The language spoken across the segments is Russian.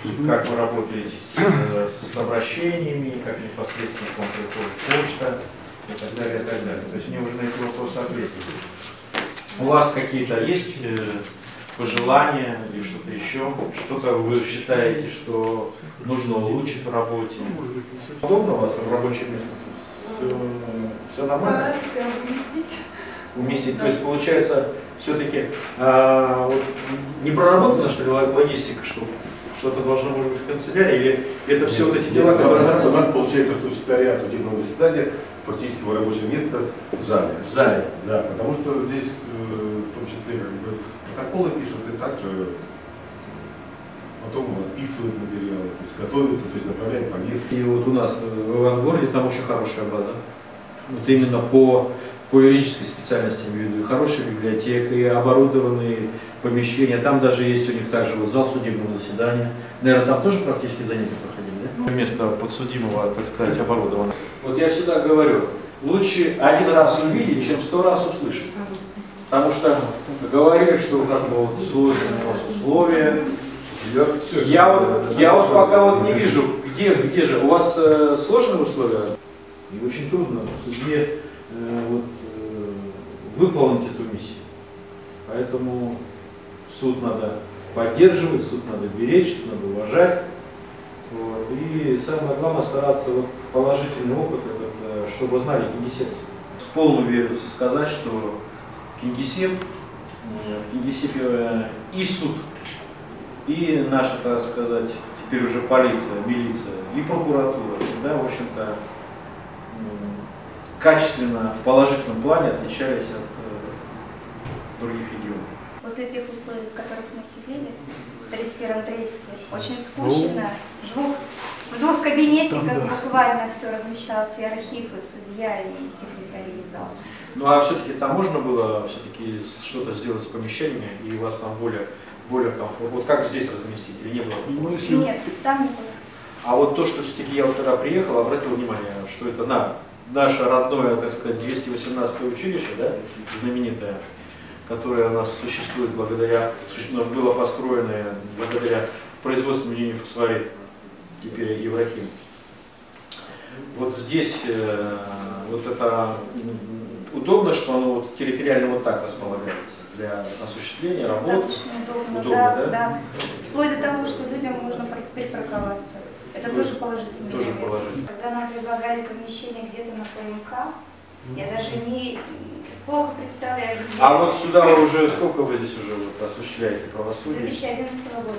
как вы работаете с обращениями, как непосредственно к вам приходит почта и так далее, и так далее. То есть мне уже на эти вопросы ответили. У вас какие-то есть пожелания или что-то еще? Что-то вы считаете, что нужно улучшить в работе? Удобно у вас в рабочем месте? Все нормально? Уместить. То есть получается все-таки вот, не проработана, что ли, логистика, что что-то должно, может быть, в канцелярии, или это все вот эти дела, которые... У нас получается, что секретариат судебного заседания фактически рабочее место в зале. В зале? Да, потому что здесь в том числе протоколы пишут и также потом описывают материалы, то есть готовятся, то есть направляют повестки. И вот у нас в Ивангороде там очень хорошая база. Вот именно по юридической специальности, я имею в виду, хорошая библиотека, и оборудованные помещения. Там даже есть у них также вот зал судебного заседания. Наверное, там тоже практически занятия проходили, да? Место подсудимого, так сказать, оборудовано. Вот я всегда говорю, лучше один раз увидеть, чем 100 раз услышать. Потому что говорили, что как бы вот сложные у вас условия. Я вот пока вот не вижу, где же. У вас сложные условия? И очень трудно в суде выполнить эту миссию. Поэтому суд надо поддерживать, суд надо беречь, суд надо уважать. Вот. И самое главное стараться, вот, положительный опыт, этот, чтобы знали кингисеппцев. С полной уверенностью сказать, что в Кингисеппе и суд, и наша, так сказать, теперь уже полиция, милиция, и прокуратура всегда, в общем-то, качественно, в положительном плане отличались от других регионов. После тех условий, в которых мы сидели в 31-м тресте, очень скучно. В двух кабинетиках буквально все размещалось, и архив, и судья, и секретарь, и зал. Ну а все-таки там можно было все-таки что-то сделать с помещениями, и у вас там более комфортно? Вот как здесь разместить, или не было? Нет, там не было. А вот то, что все-таки я вот когда приехал, обратил внимание, что это наше родное, так сказать, 218-е училище, да, знаменитое, которое у нас существует благодаря, было построено благодаря производству имени Фосфорит, теперь Еврахим. Вот здесь вот это удобно, что оно вот территориально вот так располагается для осуществления работы. Достаточно удобно, да? Вплоть до того, что людям можно припарковаться. Это тоже положительный момент. Когда нам предлагали помещение где-то на ПМК, я даже плохо представляю. А вот сюда вы уже, сколько вы здесь уже вот осуществляете правосудие? С 2011 года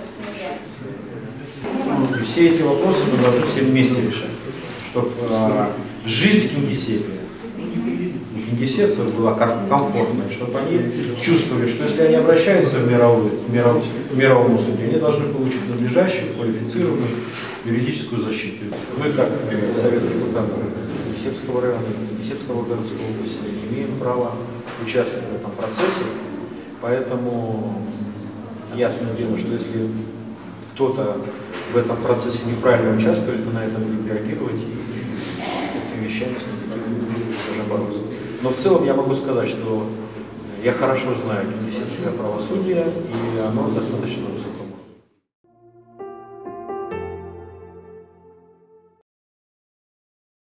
с нуля. Все эти вопросы мы должны все вместе решать, чтобы жизнь в Кингисеппе, у кингисеппцев была комфортная, чтобы они чувствовали, что если они обращаются в мировому суде, они должны получить надлежащую, квалифицированную юридическую защиту. Мы, как Совет депутатов Кингисеппского района, Кингисеппского городского поселения, имеем право участвовать в этом процессе, поэтому ясно дело, что если кто-то в этом процессе неправильно участвует, мы на это будем реагировать и с этими вещами уже бороться. Но в целом я могу сказать, что я хорошо знаю кингисеппское правосудие, и оно достаточно